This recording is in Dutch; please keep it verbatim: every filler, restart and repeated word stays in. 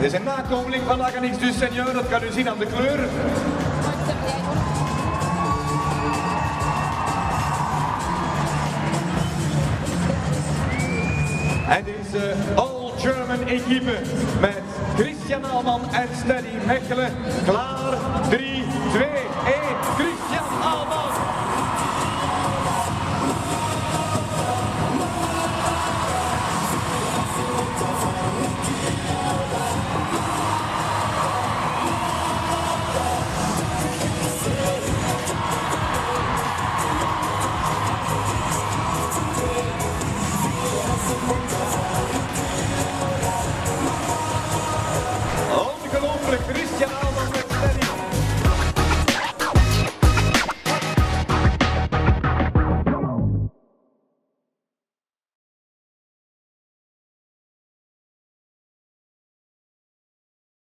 Dit is een nakomeling van Longines du Seigneur, dat kan u zien aan de kleur. En deze all-German equipe met Christian Ahlmann en Steady Mechelen. Klaar, drie, twee, één, Christian Ahlmann! Ongelooflijk, Christian Ahlmann.